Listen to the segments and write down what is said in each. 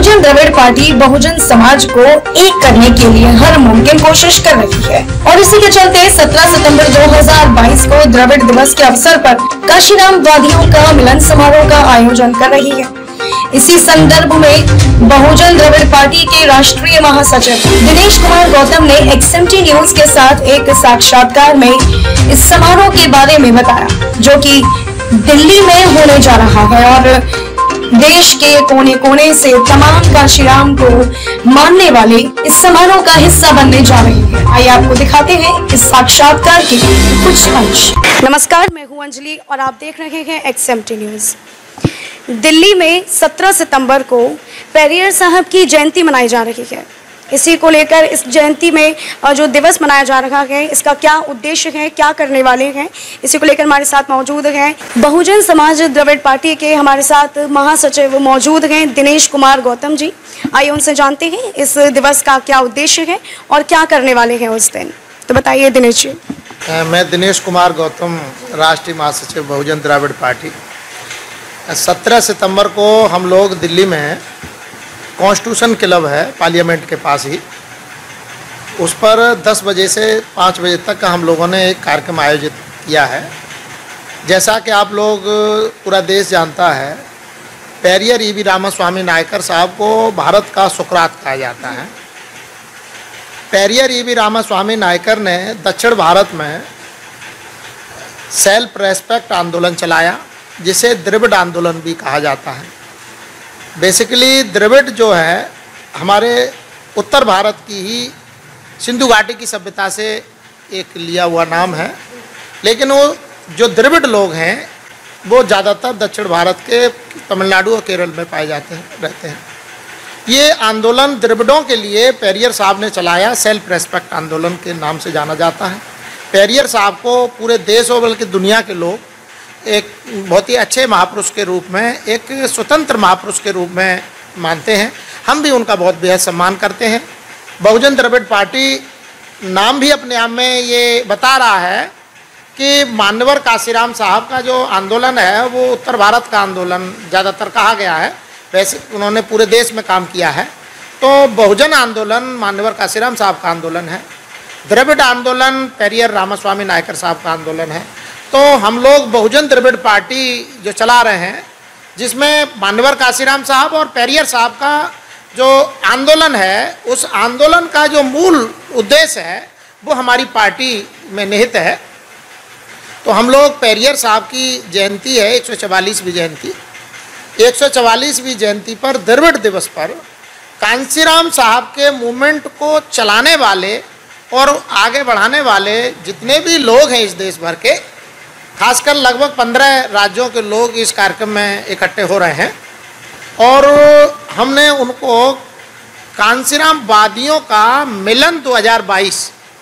बहुजन Dravid party Bahujan Samaj को एक करने के लिए हर मुमकिन कोशिश कर रही है और इसी के चलते 17 सितंबर 2022 को द्रविड़ दिवस के अवसर पर काशीराम वादियों का मिलन समारोह का आयोजन कर रही है। इसी संदर्भ में बहुजन द्रविड़ पार्टी के राष्ट्रीय महासचिव दिनेश कुमार गौतम ने XMT न्यूज के साथ एक साक्षात्कार में इस समारोह के बारे में बताया, जो कि दिल्ली में होने जा रहा है और देश के कोने कोने से तमाम काशीराम को मानने वाले इस समारोह का हिस्सा बनने जा रहे हैं। आइए आपको दिखाते हैं इस साक्षात्कार के कुछ अंश। नमस्कार, मैं हूं अंजलि और आप देख रहे हैं XMT न्यूज। दिल्ली में 17 सितंबर को पेरियर साहब की जयंती मनाई जा रही है। इसी को लेकर इस जयंती में जो दिवस मनाया जा रहा है, इसका क्या उद्देश्य है, क्या करने वाले हैं, इसी को लेकर हमारे साथ मौजूद हैं बहुजन समाज द्रविड़ पार्टी के हमारे साथ महासचिव मौजूद हैं दिनेश कुमार गौतम जी। आइए उनसे जानते हैं इस दिवस का क्या उद्देश्य है और क्या करने वाले हैं उस दिन। तो बताइए दिनेश जी। मैं दिनेश कुमार गौतम, राष्ट्रीय महासचिव बहुजन द्रविड़ पार्टी। 17 सितंबर को हम लोग दिल्ली में कॉन्स्टिट्यूशन क्लब है पार्लियामेंट के पास ही, उस पर 10 बजे से 5 बजे तक का हम लोगों ने एक कार्यक्रम आयोजित किया है। जैसा कि आप लोग पूरा देश जानता है, पेरियर ईवी रामास्वामी नायकर साहब को भारत का सुकरात कहा जाता है। पेरियर ईवी रामास्वामी नायकर ने दक्षिण भारत में सेल्फ रेस्पेक्ट आंदोलन चलाया, जिसे द्रविड़ आंदोलन भी कहा जाता है। बेसिकली द्रविड़ जो है हमारे उत्तर भारत की ही सिंधु घाटी की सभ्यता से एक लिया हुआ नाम है, लेकिन वो जो द्रविड़ लोग हैं वो ज़्यादातर दक्षिण भारत के तमिलनाडु और केरल में पाए जाते हैं, रहते हैं। ये आंदोलन द्रविड़ों के लिए पेरियर साहब ने चलाया, सेल्फ रेस्पेक्ट आंदोलन के नाम से जाना जाता है। पेरियर साहब को पूरे देश और बल्कि दुनिया के लोग एक बहुत ही अच्छे महापुरुष के रूप में, एक स्वतंत्र महापुरुष के रूप में मानते हैं। हम भी उनका बहुत बेहद सम्मान करते हैं। बहुजन द्रविड़ पार्टी नाम भी अपने आप में ये बता रहा है कि मान्यवर काशीराम साहब का जो आंदोलन है वो उत्तर भारत का आंदोलन ज़्यादातर कहा गया है, वैसे उन्होंने पूरे देश में काम किया है। तो बहुजन आंदोलन मान्यवर काशीराम साहब का आंदोलन है, द्रविड़ आंदोलन पेरियर रामास्वामी नायकर साहब का आंदोलन है। तो हम लोग बहुजन द्रविड़ पार्टी जो चला रहे हैं, जिसमें मान्यवर काशीराम साहब और पेरियर साहब का जो आंदोलन है, उस आंदोलन का जो मूल उद्देश्य है वो हमारी पार्टी में निहित है। तो हम लोग पेरियर साहब की जयंती है 144वीं जयंती, 144वीं जयंती पर द्रविड़ दिवस पर कांशीराम साहब के मूवमेंट को चलाने वाले और आगे बढ़ाने वाले जितने भी लोग हैं इस देश भर के, खासकर लगभग 15 राज्यों के लोग इस कार्यक्रम में इकट्ठे हो रहे हैं और हमने उनको कांशीराम वादियों का मिलन 2022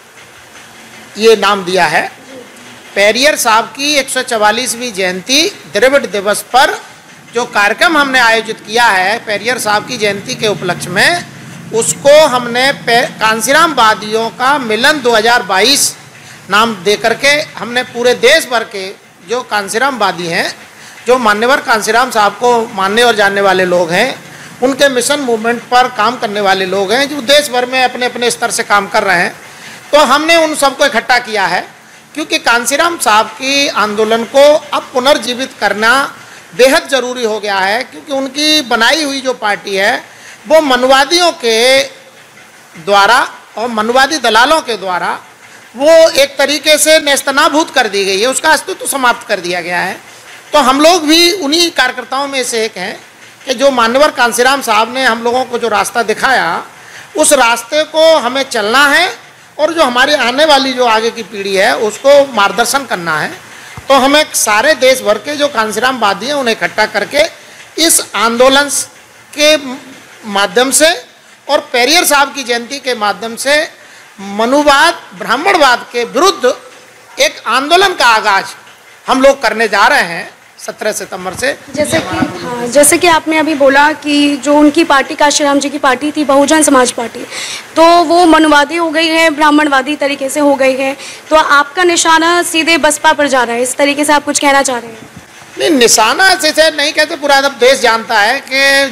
ये नाम दिया है। पेरियर साहब की 144वीं जयंती द्रविड़ दिवस पर जो कार्यक्रम हमने आयोजित किया है पेरियर साहब की जयंती के उपलक्ष्य में, उसको हमने कांशीराम वादियों का मिलन 2022 नाम दे करके हमने पूरे देश भर के जो कांशीराम वादी हैं, जो मान्यवर कांशीराम साहब को मानने और जानने वाले लोग हैं, उनके मिशन मूवमेंट पर काम करने वाले लोग हैं, जो देश भर में अपने अपने स्तर से काम कर रहे हैं, तो हमने उन सबको इकट्ठा किया है। क्योंकि कांशीराम साहब की आंदोलन को अब पुनर्जीवित करना बेहद ज़रूरी हो गया है, क्योंकि उनकी बनाई हुई जो पार्टी है वो मनुवादियों के द्वारा और मनुवादी दलालों के द्वारा वो एक तरीके से नेस्तनाबूद कर दी गई है, उसका अस्तित्व समाप्त कर दिया गया है। तो हम लोग भी उन्हीं कार्यकर्ताओं में से एक हैं कि जो मान्यवर कांशीराम साहब ने हम लोगों को जो रास्ता दिखाया, उस रास्ते को हमें चलना है और जो हमारी आने वाली जो आगे की पीढ़ी है उसको मार्गदर्शन करना है। तो हमें सारे देश भर के जो कांशीराम वादी हैं उन्हें इकट्ठा करके इस आंदोलन के माध्यम से और पेरियर साहब की जयंती के माध्यम से मनुवाद ब्राह्मणवाद के विरुद्ध एक आंदोलन का आगाज हम लोग करने जा रहे हैं 17 सितंबर से। जैसे कि आपने अभी बोला कि जो उनकी पार्टी काशीराम जी की पार्टी थी बहुजन समाज पार्टी, तो वो मनुवादी हो गई है, ब्राह्मणवादी तरीके से हो गई है, तो आपका निशाना सीधे बसपा पर जा रहा है, इस तरीके से आप कुछ कहना चाह रहे हैं? नहीं, निशाना से नहीं कहते, पूरा देश जानता है कि जो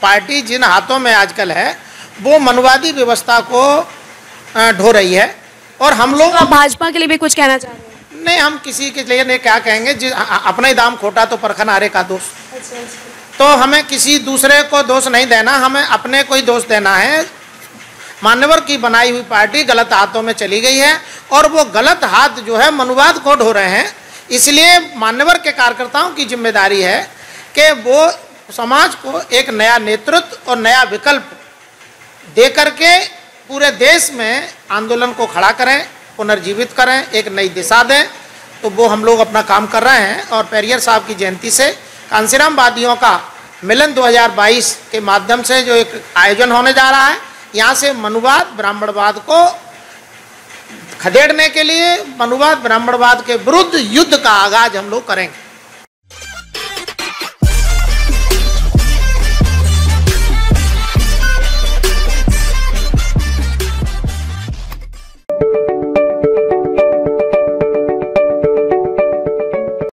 पार्टी जिन हाथों में आजकल है वो मनुवादी व्यवस्था को ढो रही है। और हम लोग आप भाजपा के लिए भी कुछ कहना चाह रहे हैं? नहीं, हम किसी के लिए नहीं क्या कहेंगे, अपना ही दाम खोटा तो परखन हारे का दोष। तो हमें किसी दूसरे को दोष नहीं देना, हमें अपने को ही दोष देना है। मान्यवर की बनाई हुई पार्टी गलत हाथों में चली गई है और वो गलत हाथ जो है मनुवाद को ढो रहे हैं। इसलिए मान्यवर के कार्यकर्ताओं की जिम्मेदारी है कि वो समाज को एक नया नेतृत्व और नया विकल्प दे करके पूरे देश में आंदोलन को खड़ा करें, पुनर्जीवित करें, एक नई दिशा दें। तो वो हम लोग अपना काम कर रहे हैं। और पेरियर साहब की जयंती से कांशीराम वादियों का मिलन 2022 के माध्यम से जो एक आयोजन होने जा रहा है, यहाँ से मनुवाद ब्राह्मणवाद को खदेड़ने के लिए, मनुवाद ब्राह्मणवाद के विरुद्ध युद्ध का आगाज हम लोग करेंगे।